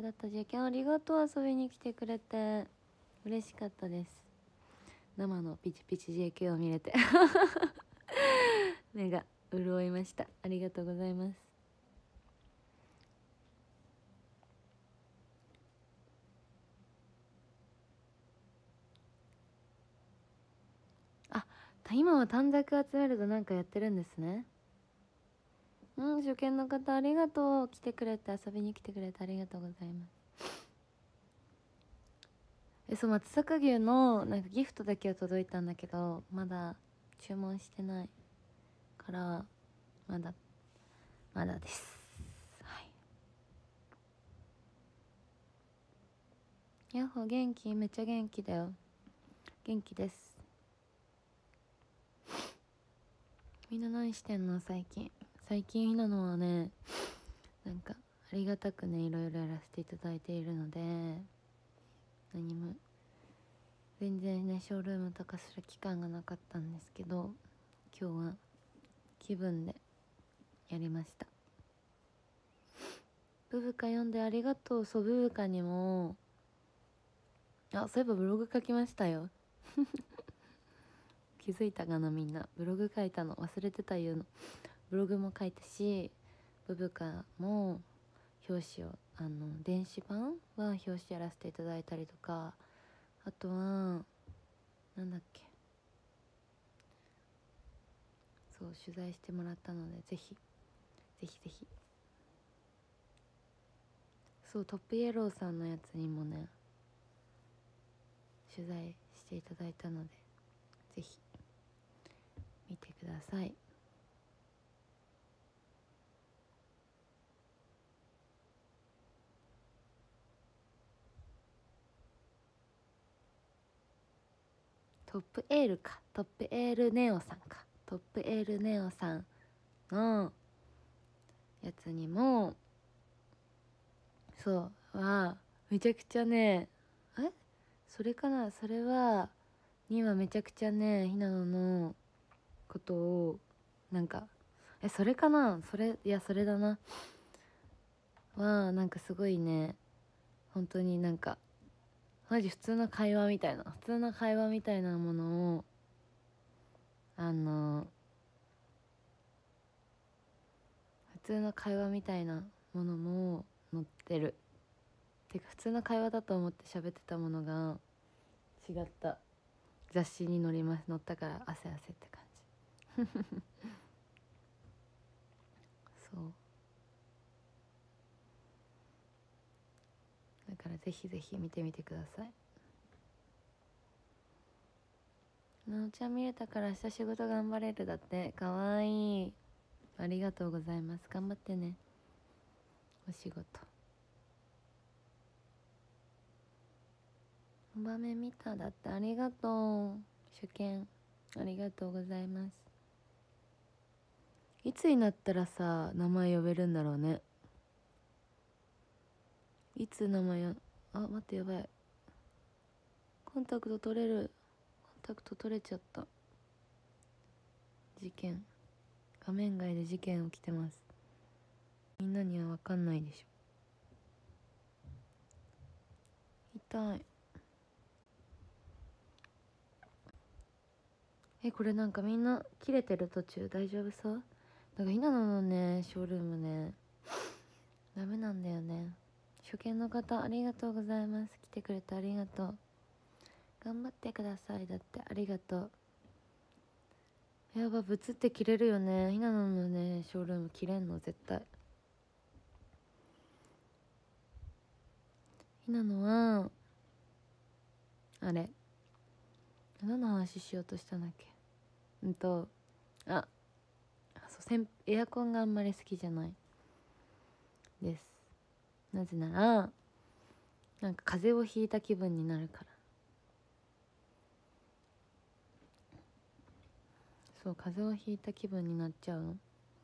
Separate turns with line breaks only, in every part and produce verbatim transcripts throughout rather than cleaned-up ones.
だったじゃけん、ありがとう、遊びに来てくれて嬉しかったです。生のピチピチ ジェーケー を見れて目が潤いました。ありがとうございます。あ、今は短冊集めるとなんかやってるんですね。うん、初見の方ありがとう。来てくれて、遊びに来てくれてありがとうございます。え、そう、松阪牛のなんかギフトだけは届いたんだけど、まだ注文してないからまだまだです。はい。やっほ、元気？めっちゃ元気だよ。元気です。みんな何してんの最近？最近ひなのはね、なんかありがたくね、いろいろやらせていただいているので、何も全然ね、ショールームとかする期間がなかったんですけど、今日は気分でやりました。ブブカ読んでありがとう。そう、ブブカにも、あ、そういえばブログ書きましたよ気づいたかな、みんな。ブログ書いたの忘れてた言うの。ブログも書いたし、ブブカも表紙を、あの電子版は表紙やらせていただいたりとか、あとはなんだっけ、そう取材してもらったので、ぜひぜひぜひ。そう、トップイエローさんのやつにもね取材していただいたので、ぜひ見てください。トップエールか、トップエールネオさんか、トップエールネオさんのやつにも、そうはめちゃくちゃね、えそれかな、それはにはめちゃくちゃね、ひなののことをなんか、えそれかな、それ、いやそれだな、はなんかすごいね、本当になんかマジ普通の会話みたいな、普通の会話みたいなものを、あの普通の会話みたいなものも載ってる。てか普通の会話だと思って喋ってたものが違った雑誌に載ります、載ったから汗汗って感じそうだからぜひぜひ見てみてください。なおちゃん見れたから明日仕事頑張れるだって。かわいい、ありがとうございます。頑張ってね、お仕事。場面見ただって。ありがとう、初見ありがとうございます。いつになったらさ名前呼べるんだろうね。いつ名前や、あ、待って、やばい、コンタクト取れる、コンタクト取れちゃった。事件、画面外で事件起きてます。みんなには分かんないでしょ。痛い。え、これなんかみんな切れてる途中大丈夫そう？なんかひなののねショールームねダメなんだよね。初見の方ありがとうございます。来てくれてありがとう。頑張ってください。だってありがとう。やば、ブツって切れるよね。ひなののねショールーム切れんの絶対。ひなのはあれ、何の話しようとしたんだっけ。うんとあそう、せんエアコンがあんまり好きじゃないです。なぜならなんか風邪をひいた気分になるから。そう、風邪をひいた気分になっちゃうの。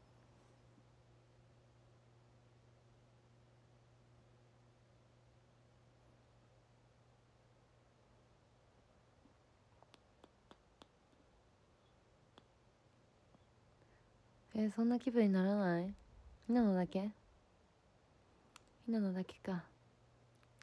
えー、そんな気分にならない？ひなのだけ？ひなのだけか。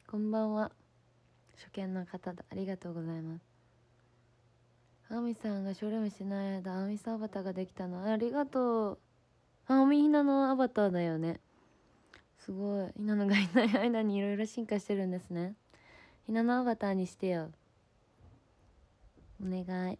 こんばんは。初見の方だ、ありがとうございます。あみさんがショールームしない間、あみさんアバターができたの、ありがとう。あみひなのアバターだよね。すごい、ひなのがいない間にいろいろ進化してるんですね。ひなのアバターにしてよ、お願い。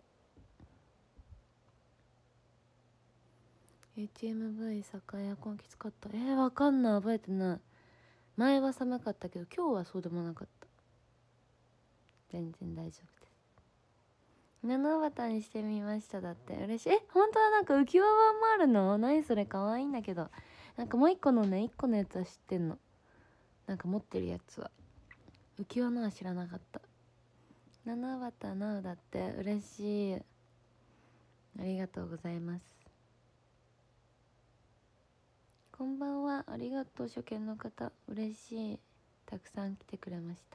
エイチエムブイ 坂エアコンきつかった。えー、わかんない、覚えてない。前は寒かったけど今日はそうでもなかった。全然大丈夫です。ひなのアバターにしてみました。だって嬉しい。え、本当はなんか浮き輪版もあるの？何それ、かわいいんだけど。なんかもう一個のね、一個のやつは知ってんの。なんか持ってるやつは。浮き輪のは知らなかった。ひなのアバターなうだって嬉しい。ありがとうございます。こんばんは、ありがとう。初見の方嬉しい。たくさん来てくれました。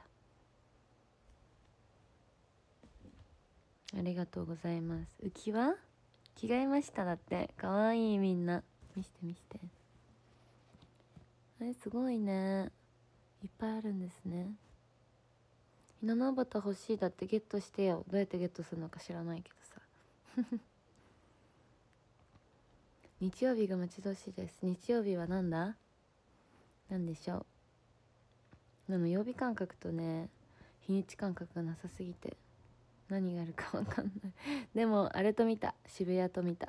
ありがとうございます。浮き輪着替えました。だってかわいい。みんな見して見して。え、すごいね、いっぱいあるんですね。ひなのアバター欲しい。だってゲットしてよ。どうやってゲットするのか知らないけどさ日曜日が待ち遠しいです。日曜日はなんだ、なんでしょう。でも曜日感覚とね、日にち感覚がなさすぎて何があるかわかんないでもあれと見た、渋谷と見た。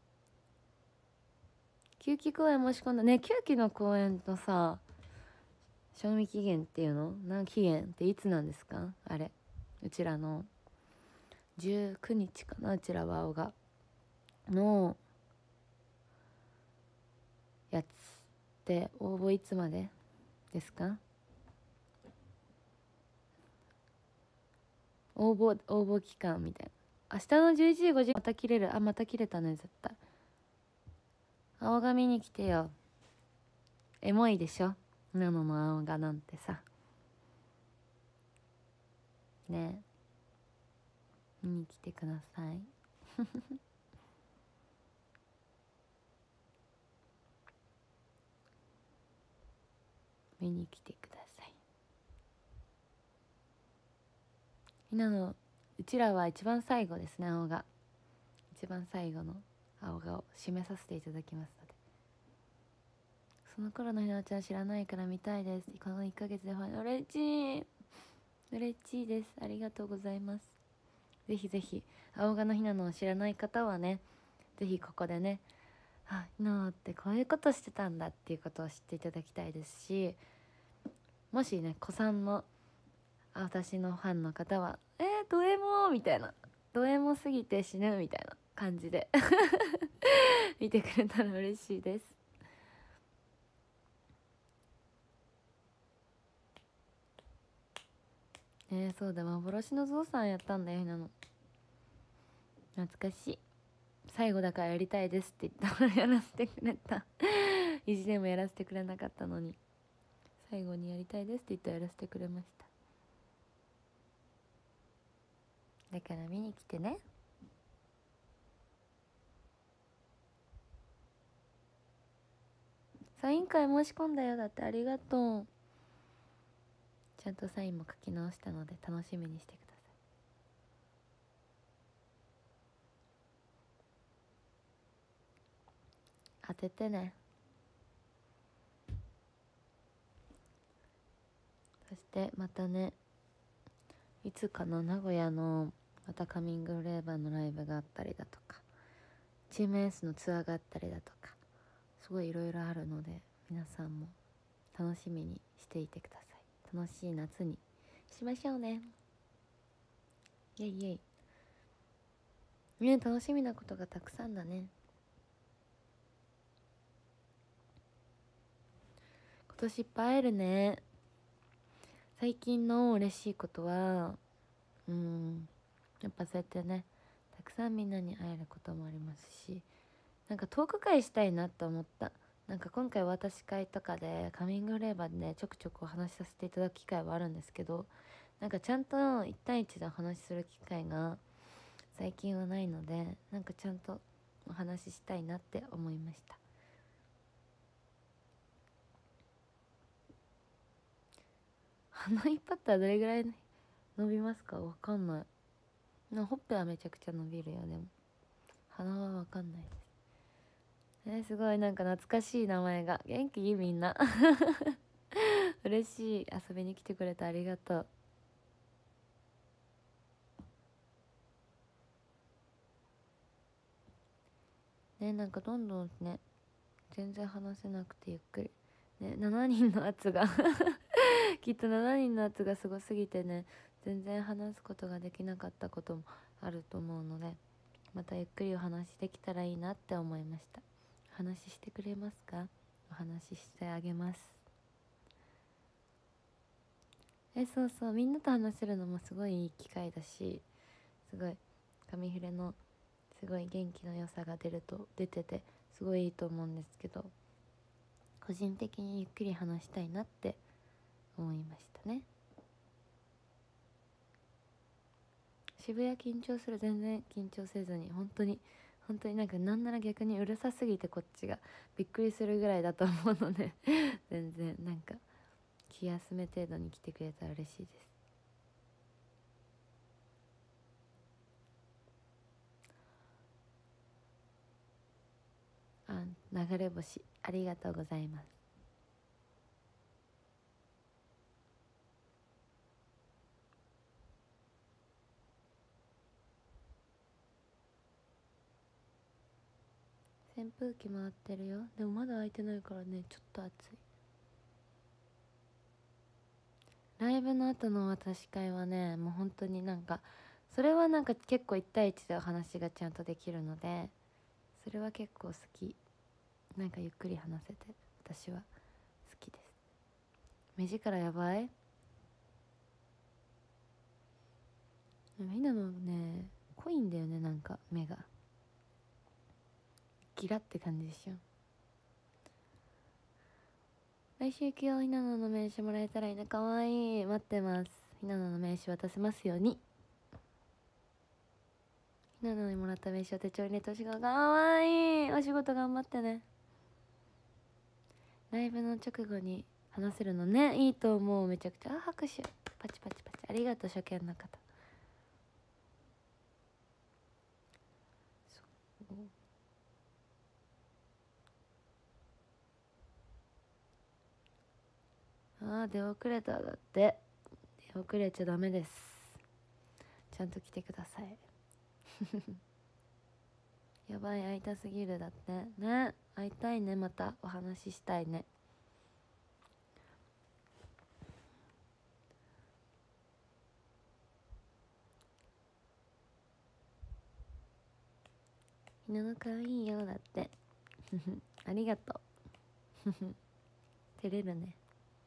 秋季公演申し込んだね。秋季の公演とさ、賞味期限っていうの、何期限っていつなんですか？あれ、うちらのじゅうくにちかな、うちらは青がのやつで応募いつまでですか？応募応募期間みたいな。明日のじゅういちじごじゅっぷんまた切れる。あ、また切れたね絶対。青が見に来てよ。エモいでしょ、ナノの青がなんてさ。ねえ、見に来てください見に来てください。みんなの、うちらは一番最後ですね。青が一番最後の青がを締めさせていただきますので、その頃のひなちゃん知らないから見たいです。このいっかげつでファン、嬉しい嬉しいです。ありがとうございます。ぜひぜひ青がのひなのを知らない方はね、ぜひここでね、あ、ひなのってこういうことしてたんだっていうことを知っていただきたいですし、もしね子さんの私のファンの方はえー、ド M みたいな、ド M すぎて死ぬみたいな感じで見てくれたら嬉しいです。えー、そうだ、幻のゾウさんやったんだよ。ひなの懐かしい。最後だからやりたいですって言ったらやらせてくれた意地でもやらせてくれなかったのに、最後にやりたいですって言ったらやらせてくれました。だから見に来てね。サイン会申し込んだよ。だって、ありがとう。ちゃんとサインも書き直したので楽しみにしてください。当ててね。そしてまたね、いつかの名古屋のまたカミングフレーバーのライブがあったりだとか、チームエースのツアーがあったりだとか、すごいいろいろあるので、皆さんも楽しみにしていてください。楽しい夏にしましょうね。イエイイエイ。ね、楽しみなことがたくさんだね。今年いっぱい会えるね。最近の嬉しいことは、うん、やっぱそうやってね、たくさんみんなに会えることもありますし、なんかトーク会したいなと思った。なんか今回私会とかでカミングフレーバーでね、ちょくちょくお話しさせていただく機会はあるんですけど、なんかちゃんといち対いちでお話しする機会が最近はないので、なんかちゃんとお話ししたいなって思いました。 鼻引っ張ったらどれぐらい伸びますか？わかんない。なほっぺはめちゃくちゃ伸びるよ。でも鼻はわかんないです。えー、すごいなんか懐かしい名前が。元気みんな嬉しい。遊びに来てくれてありがとう。ね、なんかどんどんね全然話せなくてゆっくりね、しちにんの圧がきっとしちにんの圧がすごすぎてね、全然話すことができなかったこともあると思うので、またゆっくりお話できたらいいなって思いました。お話ししてくれますか？お話ししてあげます。えそうそう、みんなと話せるのもすごいいい機会だし、すごい紙フレのすごい元気の良さが出ると出ててすごいいいと思うんですけど、個人的にゆっくり話したいなって思いましたね。渋谷緊張する？全然緊張せずに、本当に本当になんかなんなら逆にうるさすぎてこっちがびっくりするぐらいだと思うので全然なんか気休め程度に来てくれたら嬉しいです。あ、流れ星ありがとうございます。扇風機回ってるよ。でもまだ開いてないからね、ちょっと暑い。ライブの後の渡し会はね、もう本当になんかそれはなんか結構いち対いちでお話がちゃんとできるので、それは結構好き。なんかゆっくり話せて私は好きです。目力やばい。みんなのね濃いんだよね、なんか目がギラって感じでしょ。来週行くよ。ひなのの名刺もらえたらいいな。かわいい。待ってます。ひなのの名刺渡せますように。ひなのにもらった名刺を手帳に入れてほしいが。かわいい。お仕事頑張ってね。ライブの直後に話せるのね、いいと思う。めちゃくちゃ。あ、拍手パチパチパチ。ありがとう初見の方。そうあー出遅れた。だって出遅れちゃダメです。ちゃんと来てくださいやばい、会いたすぎる。だってね、会いたいね。またお話ししたいね。ひなのかわいいよ。だってありがとう照れるね。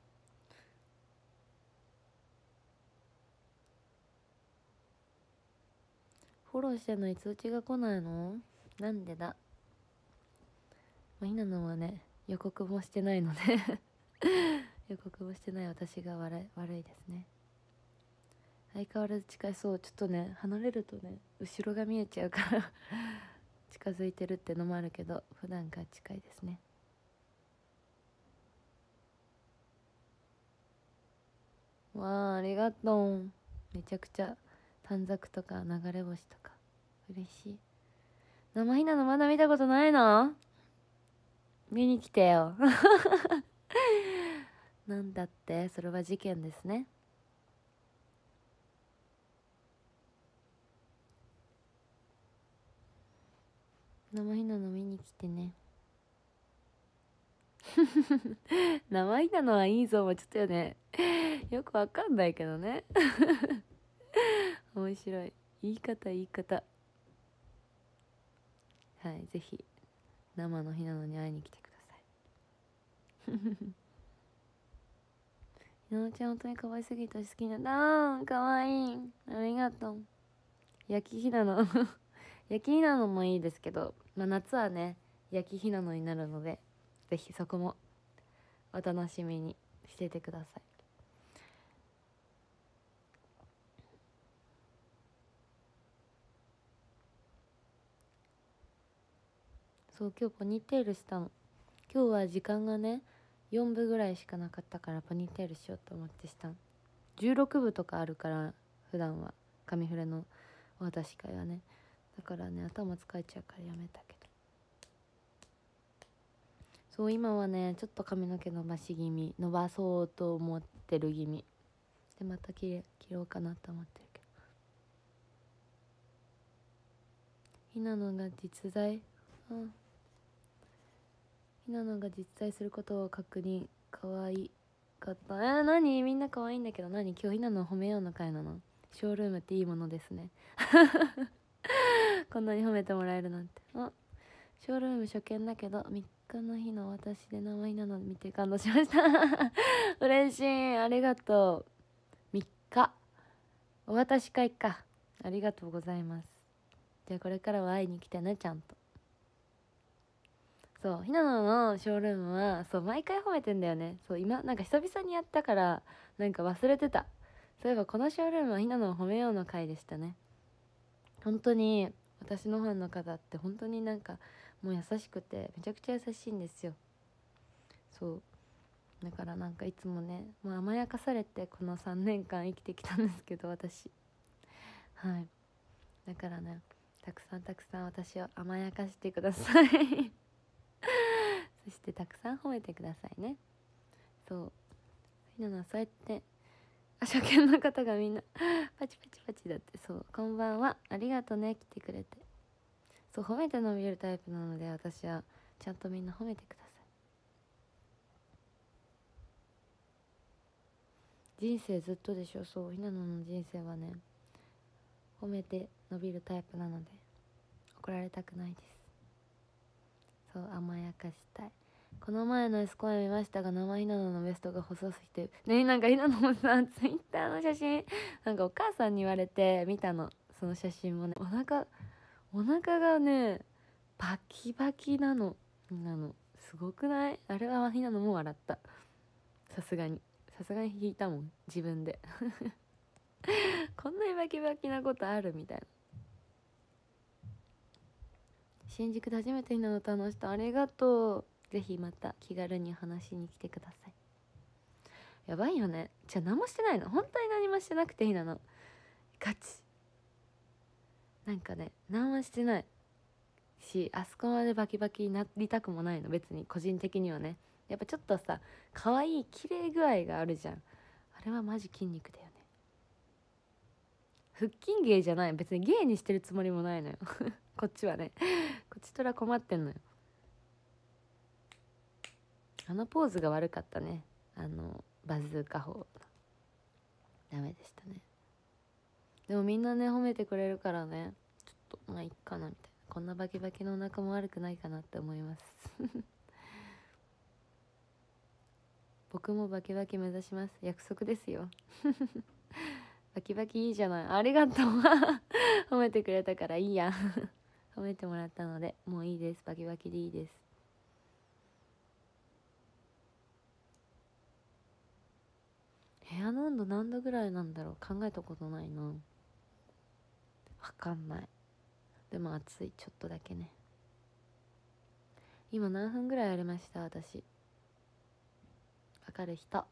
フォローしてんのに通知が来ないの？なんでだ。まあ、ひなのはね予告もしてないので予告もしてない私が悪い悪いですね。相変わらず近い。そうちょっとね離れるとね後ろが見えちゃうから近づいてるってのもあるけど、普段から近いですね。わあ、ありがとう。めちゃくちゃ短冊とか流れ星とか嬉しい。生ひなのまだ見たことないの？見に来てよなんだって、それは事件ですね。生ひなの見に来てね生ひなのはいいぞもちょっとよねよくわかんないけどね面白い言い方言い方。はい、ぜひ生のひなのに会いに来てくださいひなのちゃん本当に可愛すぎて好きになった。あーかわいい、ありがとう。焼きひなの焼きひなのもいいですけど、まあ、夏はね焼きひなのになるので、ぜひそこもお楽しみにしててください。そう今日ポニーテールしたの。今日は時間がねよんぶぐらいしかなかったからポニーテールしようと思ってしたの。 じゅうろく部とかあるから、普段は紙フレのお渡し会はね。だからね頭使えちゃうからやめたけど、そう今はねちょっと髪の毛伸ばし気味、伸ばそうと思ってる気味で、また切れ切ろうかなと思ってるけど、ひなのが実在うんひなのが実在することを確認、かわいかった。えー、何みんな可愛いんだけど、何今日ひなの褒めようの会なの？ショールームっていいものですねこんなに褒めてもらえるなんて。あ、ショールーム初見だけどみっかの日の私で名前なの見て感動しました嬉しい、ありがとう。みっかお渡し会か、ありがとうございます。じゃあこれからは会いに来てね、ちゃんと。そうひなののショールームはそう毎回褒めてんだよね。そう今なんか久々にやったからなんか忘れてた。そういえばこのショールームはひなのを褒めようの回でしたね。本当に私のファンの方って本当になんかもう優しくてめちゃくちゃ優しいんですよ。そうだからなんかいつもねもう甘やかされてこのさんねんかん生きてきたんですけど私、はいだからねたくさんたくさん私を甘やかしてくださいそしてたくさん褒めてくださいね。そうひなのはそうやって初見の方がみんなパチパチパチだって。そうこんばんはありがとね来てくれて。そう褒めて伸びるタイプなので私はちゃんとみんな褒めてください。人生ずっとでしょ。そうひなのの人生はね褒めて伸びるタイプなので怒られたくないです。そう甘やかしたい。この前のエスコア見ましたが生ひなののウエストが細すぎてね、なんかひなのもさツイッターの写真なんかお母さんに言われて見たの。その写真もねお腹お腹がねバキバキなの。ひなのすごくない？あれはひなのも笑った。さすがにさすがに引いたもん自分でこんなにバキバキなことあるみたいな。新宿で初めてひなの楽しした。ありがとう。ぜひまた気軽に話しに来てください。やばいよね。じゃあ何もしてないの、本当に何もしてなくてひなのガチなんかね何もしてないし、あそこまでバキバキになりたくもないの別に個人的にはね。やっぱちょっとさ可愛い綺麗具合があるじゃん。あれはマジ筋肉だよね。腹筋芸じゃない、別に芸にしてるつもりもないのよこっちはねこっちとら困ってんのよ。あのポーズが悪かったね。あのバズーカ砲ダメでしたね。でもみんなね褒めてくれるからねちょっとまあいっかなみたいな。こんなバキバキのお腹も悪くないかなって思います僕もバキバキ目指します。約束ですよバキバキいいじゃない。ありがとう褒めてくれたからいいや褒めてもらったのでもういいです。バキバキでいいです。部屋の温度何度ぐらいなんだろう、考えたことないな。わかんない。でも暑い、ちょっとだけね。今何分ぐらいやりました私。わかる人。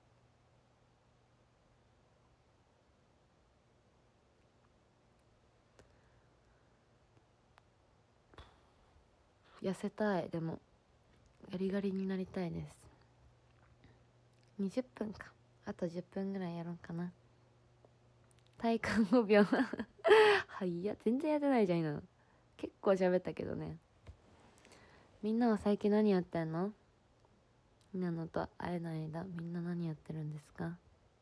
痩せたい。でもガリガリになりたいです。にじゅっぷんか。あとじゅっぷんぐらいやろうかな。体感ごびょうはいいや全然やってないじゃん今の。結構喋ったけどね。みんなは最近何やってんの？みんなのと会えない間みんな何やってるんですか？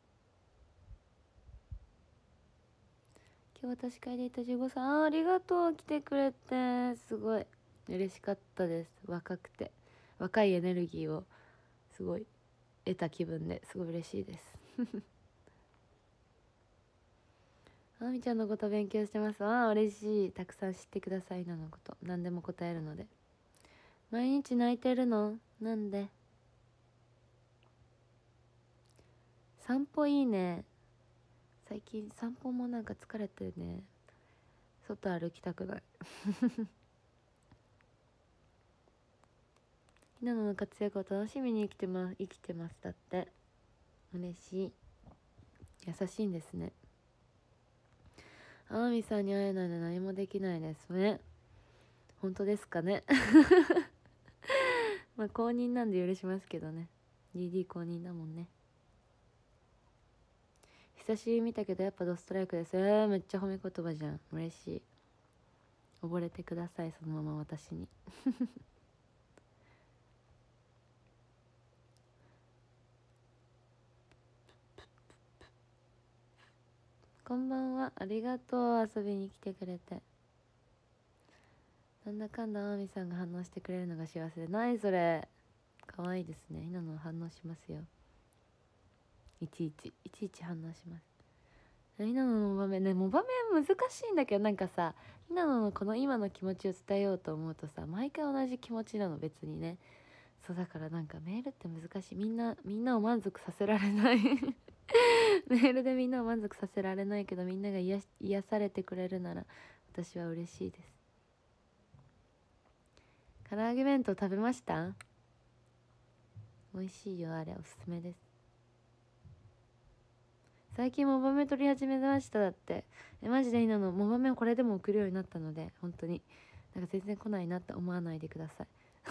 今日私会でいたじゅうごさい、あ、ありがとう来てくれて。すごい嬉しかったです。若くて若いエネルギーをすごい得た気分ですごい嬉しいですあみちゃんのこと勉強してます。あー嬉しい。たくさん知ってくださいなのこと。何でも答えるので。毎日泣いてるの？なんで？散歩いいね。最近散歩もなんか疲れてね外歩きたくないひなのの活躍を楽しみに生きてます生きてますだって。嬉しい。 優しいんですね。天海さんに会えないので何もできないですね。本当ですかね。まあ公認なんで許しますけどね。 ディーディー 公認だもんね。久しぶり見たけどやっぱドストライクです。えー、めっちゃ褒め言葉じゃん。嬉しい。溺れてください、そのまま私に。こんばんは、ありがとう、遊びに来てくれて。なんだかんだ天海さんが反応してくれるのが幸せで。ないそれ、可愛いですね。ひなの反応しますよ。いちいちいちいち反応します。ひなののモバメね、モバメ難しいんだけど、なんかさ、ひなののこの今の気持ちを伝えようと思うとさ、毎回同じ気持ちなの、別にね。そうだからなんかメールって難しい。みんなみんなを満足させられないメールでみんなを満足させられないけど、みんなが癒癒されてくれるなら私は嬉しいです。唐揚げ弁当食べました？美味しいよ、あれおすすめです。最近モバメ撮り始めましただって。えマジでいいなの。モバメをこれでも送るようになったので、本当になんか全然来ないなって思わないでください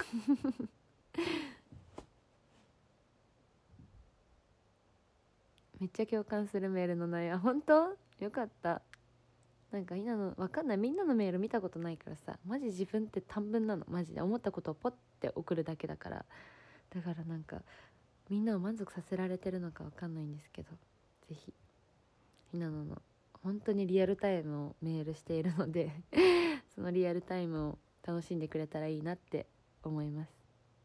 めっちゃ共感するメールの内容。本当よかった。なんかみんなのわかんない、みんなのメール見たことないからさ、マジ自分って短文なの。マジで思ったことをポッて送るだけだから。だからなんかみんなを満足させられてるのかわかんないんですけど、ぜひひなのの本当にリアルタイムをメールしているのでそのリアルタイムを楽しんでくれたらいいなって思います。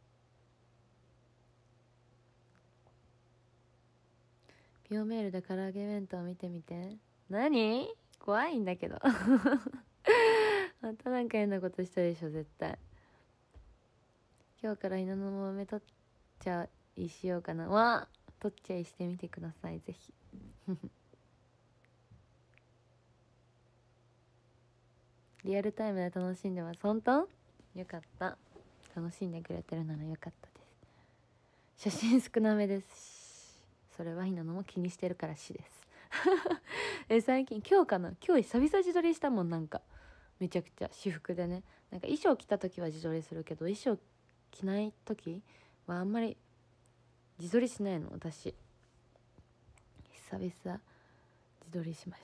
ピオメールで唐揚げ弁当見てみて。何？怖いんだけどまたなんか変なことしたでしょ絶対。今日からひなのもめとっちゃいしようかな。わとっちゃいしてみてください、ぜひリアルタイムで楽しんでます。本当？よかった。楽しんでくれてるならよかったです。写真少なめです。それはひなのも気にしてるからしですえ最近今日かな、今日久々自撮りしたもん。なんかめちゃくちゃ私服でね。なんか衣装着た時は自撮りするけど、衣装着ない時はあんまり自撮りしないの私。久々自撮りしました。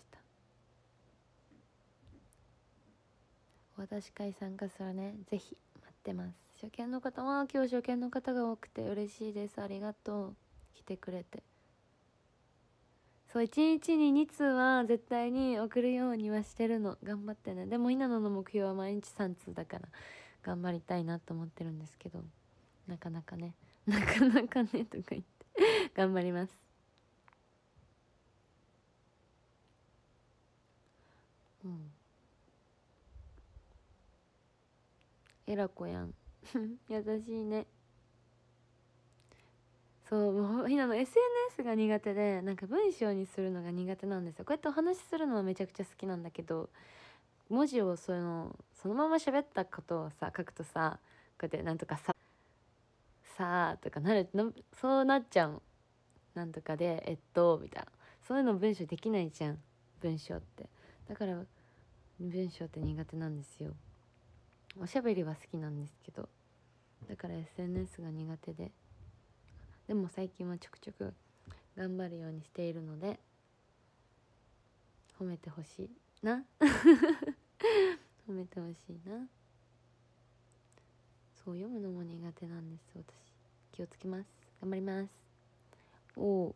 私会参加するね、ぜひ待ってます。初見の方は今日初見の方が多くて嬉しいです。ありがとう、来てくれて。そういちにちにに通は絶対に送るようにはしてるの。頑張ってね。でもひなのの目標は毎日さん通だから頑張りたいなと思ってるんですけど、なかなかねなかなかねとか言って頑張ります。うんえらこやん優しいね。そうもうひなの エスエヌエス が苦手で、なんか文章にするのが苦手なんですよ。こうやってお話しするのはめちゃくちゃ好きなんだけど、文字をそのそのまま喋ったことをさ書くとさ、こうやってなんとかささあとかなるの、そうなっちゃうの。なんとかでえっとみたいな、そういうの文章できないじゃん、文章って。だから文章って苦手なんですよ。おしゃべりは好きなんですけど、だから エスエヌエス が苦手で、でも最近はちょくちょく頑張るようにしているので褒めてほしいな褒めてほしいな。そう読むのも苦手なんです私。気をつけます。頑張ります。おお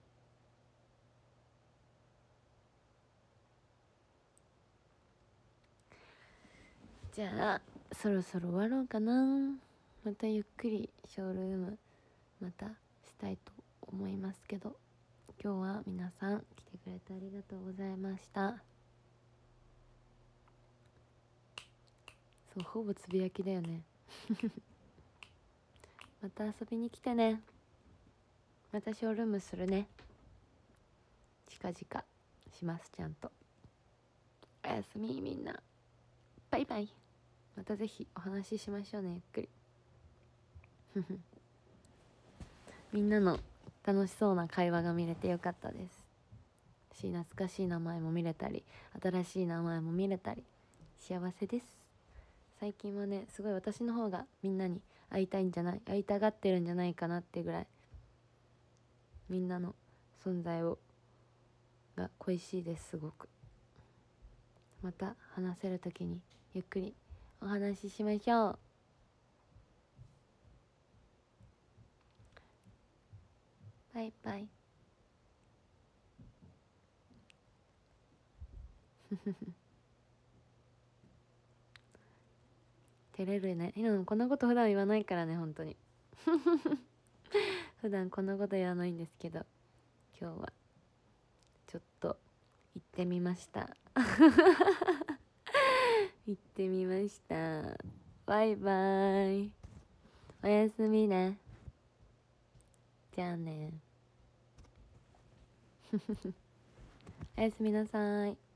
じゃあそろそろ終わろうかな。またゆっくりショールームまたしたいと思いますけど、今日は皆さん来てくれてありがとうございました。そうほぼつぶやきだよねまた遊びに来てね。またショールームするね。近々しますちゃんと。おやすみみんな、バイバイ。またぜひお話ししましょうね、ゆっくりみんなの楽しそうな会話が見れてよかったです。 しい懐かしい名前も見れたり、新しい名前も見れたり、幸せです。最近はねすごい私の方がみんなに会いたいんじゃない会いたがってるんじゃないかなってぐらい、みんなの存在をが恋しいです。すごく。また話せるときにゆっくりお話ししましょう。バイバイ。照れるね。ひなのこんなこと普段言わないからね、本当に普段こんなこと言わないんですけど、今日はちょっと行ってみました行ってみました。バイバイ。おやすみね。じゃあねおやすみなさい。